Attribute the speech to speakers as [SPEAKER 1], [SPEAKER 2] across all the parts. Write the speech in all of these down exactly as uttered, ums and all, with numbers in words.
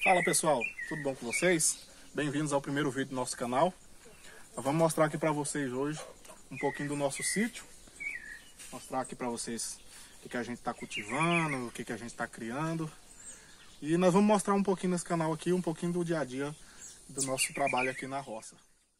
[SPEAKER 1] Fala pessoal, tudo bom com vocês? Bem-vindos ao primeiro vídeo do nosso canal. Nós vamos mostrar aqui para vocês hoje um pouquinho do nosso sítio. Mostrar aqui para vocês o que, que a gente está cultivando, o que, que a gente está criando. E nós vamos mostrar um pouquinho nesse canal aqui, um pouquinho do dia a dia do nosso trabalho aqui na roça.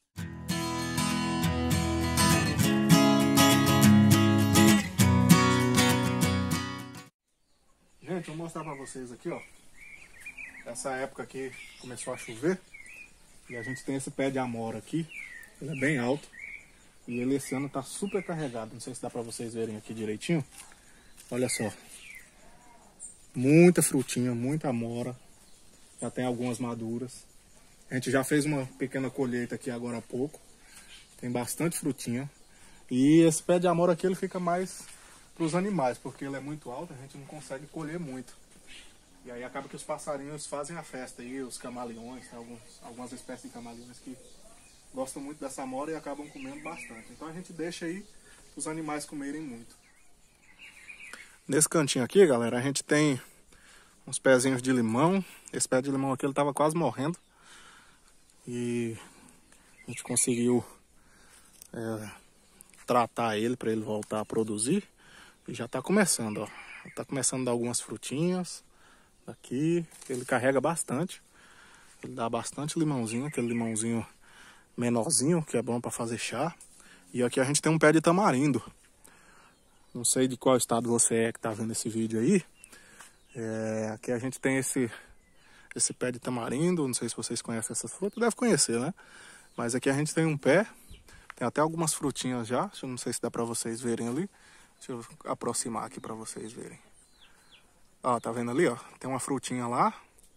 [SPEAKER 1] Gente, eu vou mostrar para vocês aqui, ó. Essa época aqui começou a chover e a gente tem esse pé de amora aqui. Ele é bem alto e ele esse ano tá super carregado. Não sei se dá para vocês verem aqui direitinho. Olha só, muita frutinha, muita amora. Já tem algumas maduras. A gente já fez uma pequena colheita aqui agora há pouco. Tem bastante frutinha. E esse pé de amora aqui ele fica mais para os animais, porque ele é muito alto, a gente não consegue colher muito. E aí acaba que os passarinhos fazem a festa aí, os camaleões, tem alguns, algumas espécies de camaleões que gostam muito dessa amora e acabam comendo bastante. Então a gente deixa aí os animais comerem muito. Nesse cantinho aqui, galera, a gente tem uns pezinhos de limão. Esse pé de limão aqui ele tava quase morrendo. E a gente conseguiu é, tratar ele para ele voltar a produzir. E já tá começando, ó. Tá começando a dar algumas frutinhas. Aqui, ele carrega bastante. Ele dá bastante limãozinho, aquele limãozinho menorzinho, que é bom para fazer chá. E aqui a gente tem um pé de tamarindo. Não sei de qual estado você é que tá vendo esse vídeo aí. É, aqui a gente tem esse, esse pé de tamarindo. Não sei se vocês conhecem essas frutas, deve conhecer, né? Mas aqui a gente tem um pé. Tem até algumas frutinhas já. Eu não sei se dá para vocês verem ali. Deixa eu aproximar aqui para vocês verem. Ó, tá vendo ali, ó? Tem uma frutinha lá.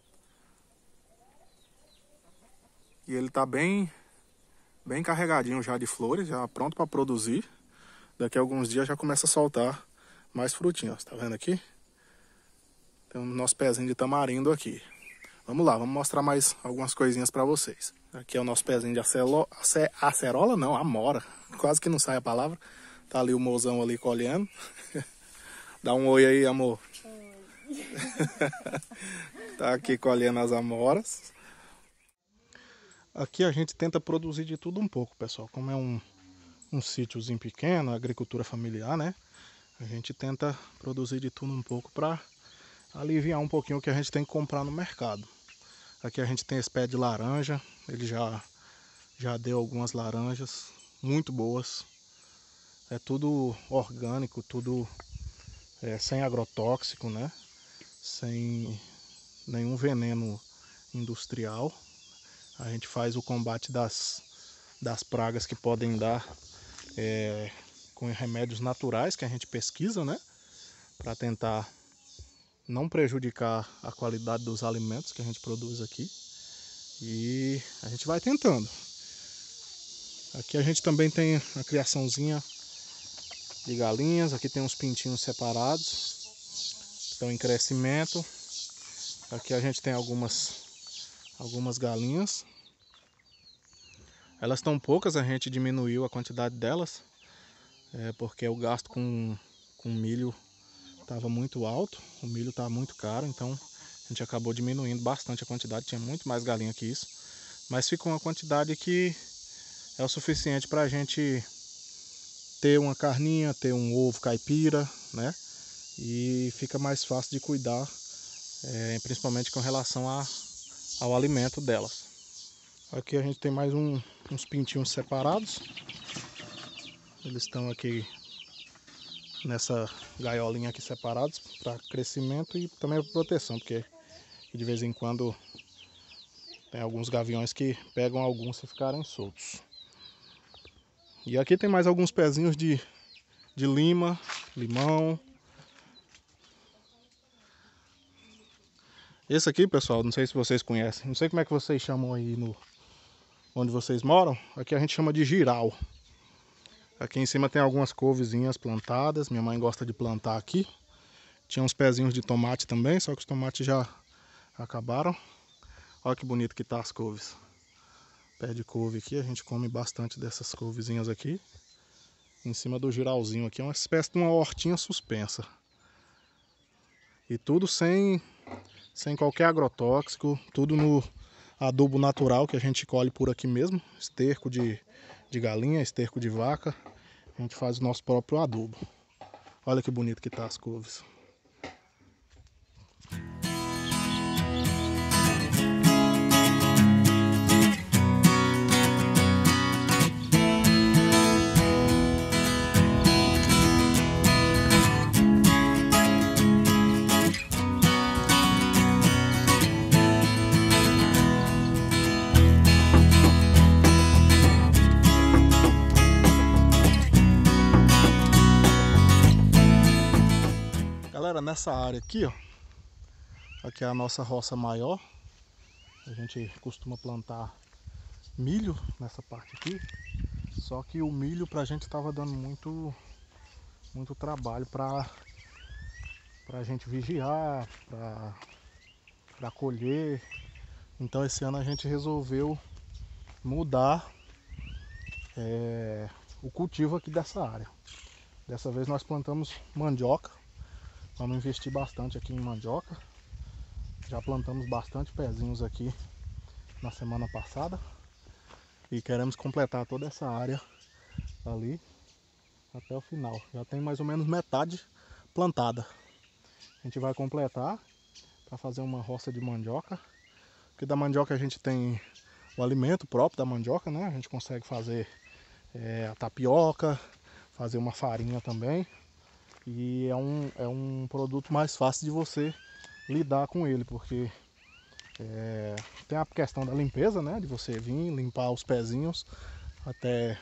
[SPEAKER 1] E ele tá bem, bem carregadinho já de flores, já pronto para produzir. Daqui a alguns dias já começa a soltar mais frutinhas, tá vendo aqui? Tem o nosso pezinho de tamarindo aqui. Vamos lá, vamos mostrar mais algumas coisinhas para vocês. Aqui é o nosso pezinho de acelo, acerola, não, amora. Quase que não sai a palavra. Tá ali o mozão ali colhendo. Dá um oi aí, amor. Tá aqui colhendo as amoras. Aqui a gente tenta produzir de tudo um pouco, pessoal. Como é um, um sítiozinho pequeno, agricultura familiar, né? A gente tenta produzir de tudo um pouco para aliviar um pouquinho o que a gente tem que comprar no mercado. Aqui a gente tem esse pé de laranja. Ele já, já deu algumas laranjas muito boas. É tudo orgânico, tudo é, sem agrotóxico, né? Sem nenhum veneno industrial. A gente faz o combate das, das pragas que podem dar é, com remédios naturais que a gente pesquisa, né? Para tentar não prejudicar a qualidade dos alimentos que a gente produz aqui. E a gente vai tentando. Aqui a gente também tem a criaçãozinha de galinhas. Aqui tem uns pintinhos separados. Estão em crescimento. Aqui a gente tem algumas, algumas galinhas. Elas estão poucas, a gente diminuiu a quantidade delas. É, porque o gasto com, com milho estava muito alto. O milho está muito caro, então a gente acabou diminuindo bastante a quantidade. Tinha muito mais galinha que isso. Mas ficou uma quantidade que é o suficiente para a gente ter uma carninha, ter um ovo caipira, né? E fica mais fácil de cuidar, é, principalmente com relação a, ao alimento delas. Aqui a gente tem mais um, uns pintinhos separados. Eles estão aqui nessa gaiolinha aqui separados para crescimento e também para proteção, porque de vez em quando tem alguns gaviões que pegam alguns se ficarem soltos. E aqui tem mais alguns pezinhos de, de lima, limão. Esse aqui, pessoal, não sei se vocês conhecem, não sei como é que vocês chamam aí no onde vocês moram. Aqui a gente chama de giral. Aqui em cima tem algumas couvezinhas plantadas, minha mãe gosta de plantar aqui. Tinha uns pezinhos de tomate também, só que os tomates já acabaram. Olha que bonito que tá as couves. Pé de couve aqui, a gente come bastante dessas couvezinhas aqui. Em cima do giralzinho aqui, é uma espécie de uma hortinha suspensa. E tudo sem, sem qualquer agrotóxico, tudo no adubo natural que a gente colhe por aqui mesmo, esterco de, de galinha, esterco de vaca, a gente faz o nosso próprio adubo. Olha que bonito que tá as couves. Galera, nessa área aqui, ó, aqui é a nossa roça maior. A gente costuma plantar milho nessa parte aqui. Só que o milho pra gente tava dando muito, muito trabalho pra, pra gente vigiar, pra, pra colher. Então esse ano a gente resolveu mudar é, o cultivo aqui dessa área. Dessa vez nós plantamos mandioca. Vamos investir bastante aqui em mandioca. Já plantamos bastante pezinhos aqui na semana passada. E queremos completar toda essa área ali até o final. Já tem mais ou menos metade plantada. A gente vai completar para fazer uma roça de mandioca. Porque da mandioca a gente tem o alimento próprio da mandioca, né? A gente consegue fazer é, a tapioca, fazer uma farinha também. E é um, é um produto mais fácil de você lidar com ele, porque é, tem a questão da limpeza, né? De você vir limpar os pezinhos até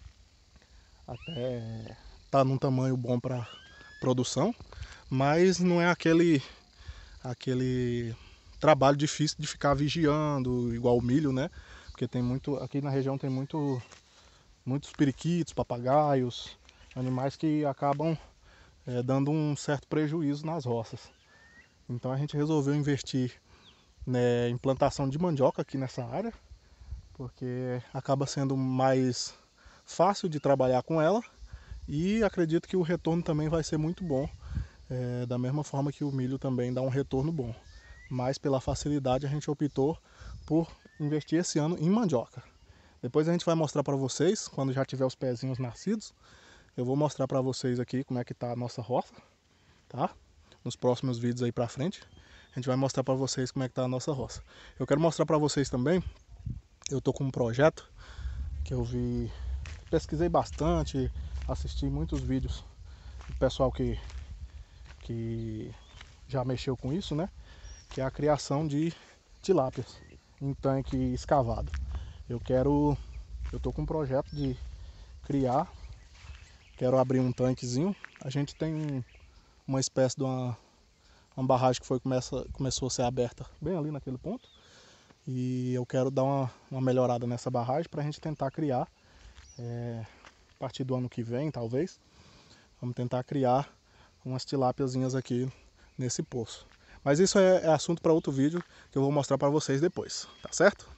[SPEAKER 1] até tá num tamanho bom para produção, mas não é aquele aquele trabalho difícil de ficar vigiando igual o milho, né? Porque tem muito, aqui na região tem muito muitos periquitos, papagaios, animais que acabam É, dando um certo prejuízo nas roças. Então a gente resolveu investir né, em plantação de mandioca aqui nessa área, porque acaba sendo mais fácil de trabalhar com ela e acredito que o retorno também vai ser muito bom, é, da mesma forma que o milho também dá um retorno bom. Mas pela facilidade a gente optou por investir esse ano em mandioca. Depois a gente vai mostrar para vocês, quando já tiver os pezinhos nascidos, eu vou mostrar para vocês aqui como é que tá a nossa roça, tá? Nos próximos vídeos aí pra frente, a gente vai mostrar para vocês como é que tá a nossa roça. Eu quero mostrar para vocês também, eu tô com um projeto que eu vi, pesquisei bastante, assisti muitos vídeos do pessoal que, que já mexeu com isso, né? Que é a criação de tilápias em tanque escavado. Eu quero, eu tô com um projeto de criar. Quero abrir um tanquezinho. A gente tem uma espécie de uma, uma barragem que foi, começa, começou a ser aberta bem ali naquele ponto. E eu quero dar uma, uma melhorada nessa barragem para a gente tentar criar, é, a partir do ano que vem talvez, vamos tentar criar umas tilápiazinhas aqui nesse poço. Mas isso é, é assunto para outro vídeo que eu vou mostrar para vocês depois, tá certo?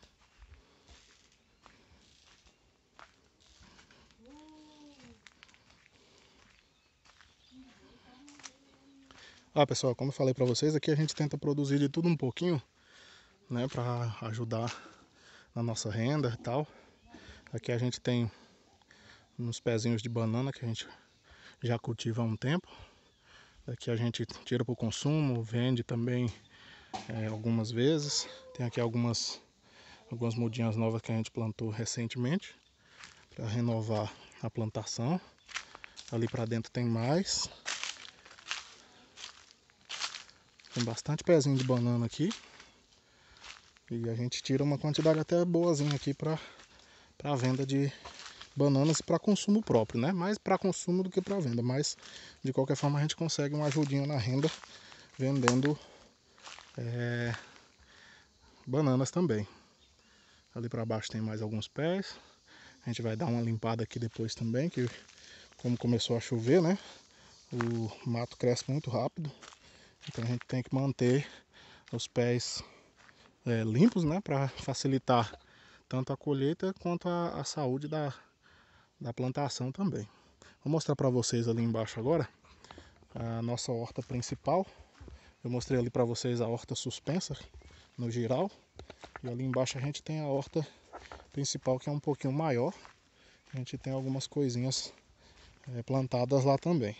[SPEAKER 1] Ah, pessoal, como eu falei para vocês, aqui a gente tenta produzir de tudo um pouquinho, né, para ajudar na nossa renda e tal. Aqui a gente tem uns pezinhos de banana que a gente já cultiva há um tempo. Daqui a gente tira para o consumo, vende também é, algumas vezes. Tem aqui algumas, algumas mudinhas novas que a gente plantou recentemente para renovar a plantação. Ali para dentro tem mais. Tem bastante pezinho de banana aqui. E a gente tira uma quantidade até boazinha aqui para para venda de bananas e para consumo próprio, né? Mais para consumo do que para venda, mas de qualquer forma a gente consegue uma ajudinha na renda vendendo é, bananas também. Ali para baixo tem mais alguns pés. A gente vai dar uma limpada aqui depois também, que como começou a chover, né? O mato cresce muito rápido, então a gente tem que manter os pés é, limpos, né? Para facilitar tanto a colheita quanto a, a saúde da, da plantação também. Vou mostrar para vocês ali embaixo agora a nossa horta principal. Eu mostrei ali para vocês a horta suspensa no giral. E ali embaixo a gente tem a horta principal, que é um pouquinho maior. A gente tem algumas coisinhas é, plantadas lá também.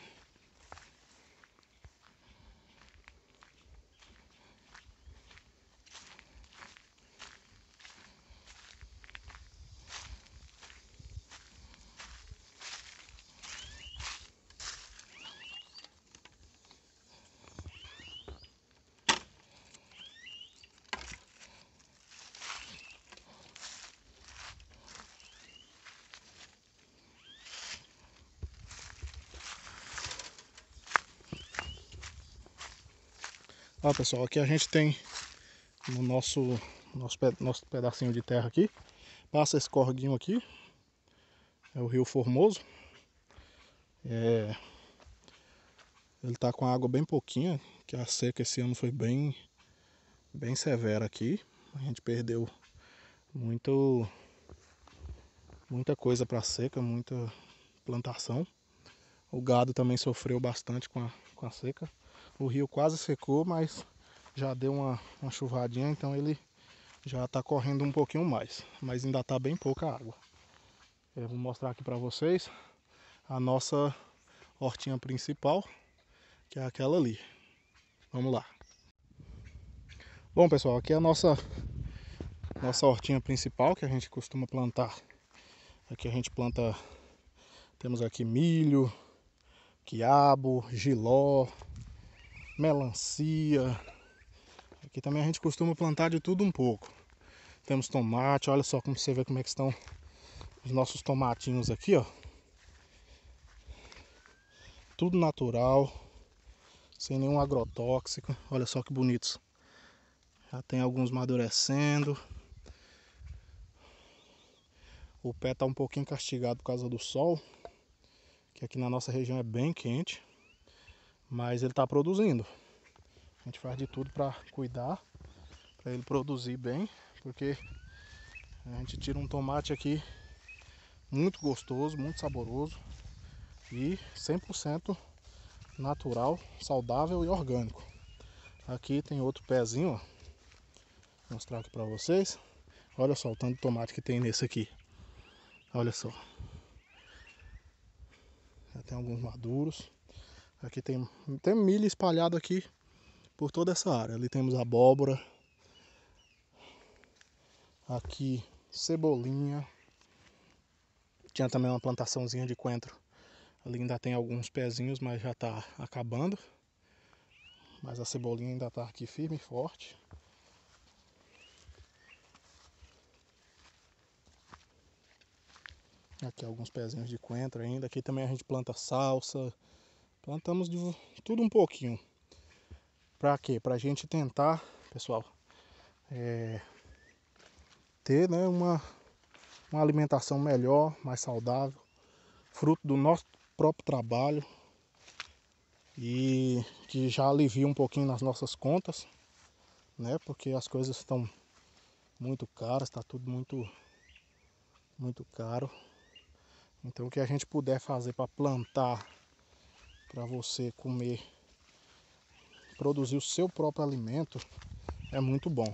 [SPEAKER 1] Ó, pessoal, aqui a gente tem no nosso, nosso, nosso pedacinho de terra aqui, passa esse corguinho aqui, é o Rio Formoso. É, ele tá com a água bem pouquinha, que a seca esse ano foi bem, bem severa aqui. A gente perdeu muito, muita coisa para seca, muita plantação. O gado também sofreu bastante com a, com a seca. O rio quase secou, mas já deu uma, uma chuvadinha, então ele já está correndo um pouquinho mais. Mas ainda está bem pouca água. Eu vou mostrar aqui para vocês a nossa hortinha principal, que é aquela ali. Vamos lá. Bom, pessoal, aqui é a nossa, nossa hortinha principal, que a gente costuma plantar. Aqui a gente planta, temos aqui milho, quiabo, jiló, melancia. Aqui também a gente costuma plantar de tudo um pouco. Temos tomate, olha só como você vê como é que estão os nossos tomatinhos aqui, ó. Tudo natural, sem nenhum agrotóxico. Olha só que bonitos. Já tem alguns amadurecendo. O pé tá um pouquinho castigado por causa do sol, que aqui na nossa região é bem quente, mas ele tá produzindo. A gente faz de tudo para cuidar, para ele produzir bem, porque a gente tira um tomate aqui muito gostoso, muito saboroso e cem por cento natural, saudável e orgânico. Aqui tem outro pezinho, ó. Vou mostrar aqui para vocês. Olha só o tanto de tomate que tem nesse aqui. Olha só. Já tem alguns maduros. Aqui tem, tem milho espalhado aqui por toda essa área. Ali temos abóbora. Aqui cebolinha. Tinha também uma plantaçãozinha de coentro. Ali ainda tem alguns pezinhos, mas já está acabando. Mas a cebolinha ainda está aqui firme e forte. Aqui alguns pezinhos de coentro ainda. Aqui também a gente planta salsa. Plantamos de tudo um pouquinho. Pra quê? Pra gente tentar, pessoal, é, ter, né, uma, uma alimentação melhor, mais saudável, fruto do nosso próprio trabalho e que já alivia um pouquinho nas nossas contas, né? Porque as coisas estão muito caras, está tudo muito, muito caro. Então o que a gente puder fazer para plantar, para você comer, produzir o seu próprio alimento, é muito bom.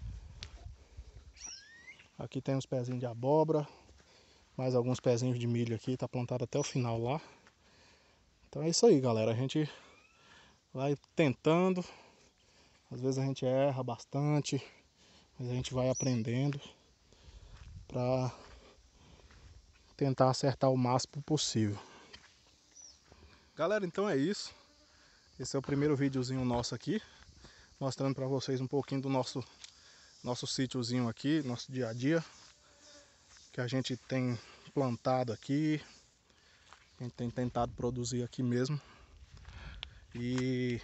[SPEAKER 1] Aqui tem uns pezinhos de abóbora, mais alguns pezinhos de milho aqui, tá plantado até o final lá. Então é isso aí, galera, a gente vai tentando, às vezes a gente erra bastante, mas a gente vai aprendendo para tentar acertar o máximo possível. Galera, então é isso. Esse é o primeiro videozinho nosso aqui, mostrando para vocês um pouquinho do nosso nosso sítiozinho aqui, nosso dia a dia, que a gente tem plantado aqui, a gente tem tentado produzir aqui mesmo. E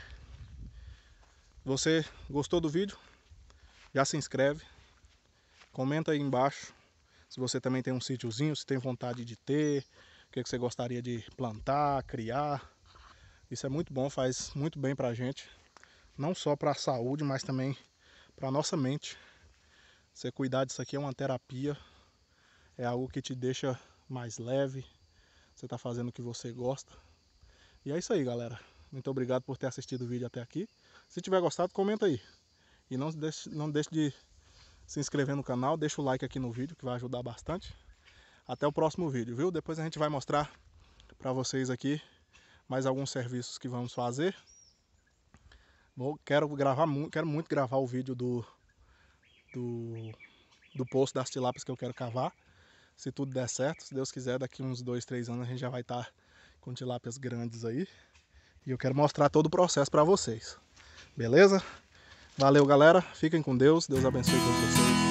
[SPEAKER 1] você gostou do vídeo? Já se inscreve, comenta aí embaixo se você também tem um sítiozinho, se tem vontade de ter, o que você gostaria de plantar, criar. Isso é muito bom, faz muito bem pra gente, não só para a saúde, mas também para nossa mente. Você cuidar disso aqui é uma terapia, é algo que te deixa mais leve, você está fazendo o que você gosta. E é isso aí, galera. Muito obrigado por ter assistido o vídeo até aqui. Se tiver gostado, comenta aí. E não deixe, não deixe de se inscrever no canal, deixa o like aqui no vídeo que vai ajudar bastante. Até o próximo vídeo, viu? Depois a gente vai mostrar para vocês aqui mais alguns serviços que vamos fazer. Vou, quero, gravar, quero muito gravar o vídeo do, do, do poço das tilápias que eu quero cavar. Se tudo der certo, se Deus quiser, daqui uns dois, três anos a gente já vai estar com tilápias grandes aí. E eu quero mostrar todo o processo para vocês. Beleza? Valeu, galera. Fiquem com Deus. Deus abençoe todos vocês.